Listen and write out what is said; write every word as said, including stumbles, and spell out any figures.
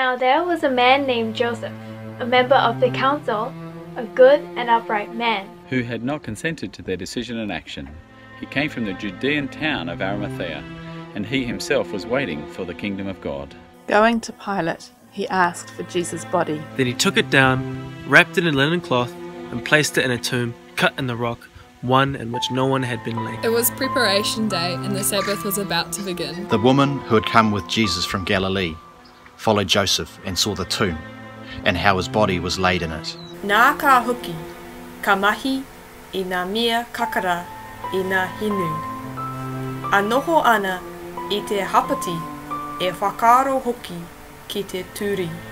Now there was a man named Joseph, a member of the council, a good and upright man, who had not consented to their decision and action. He came from the Judean town of Arimathea, and he himself was waiting for the kingdom of God. Going to Pilate, he asked for Jesus' body. Then he took it down, wrapped it in linen cloth, and placed it in a tomb cut in the rock, one in which no one had been laid. It was preparation day, and the Sabbath was about to begin. The woman who had come with Jesus from Galilee followed Joseph and saw the tomb, and how his body was laid in it. Nā ka hoki, ka mahi I ngā mea kakara I ngā hinu. Anoho ana I te hapati e whakaaro hoki ki te turi.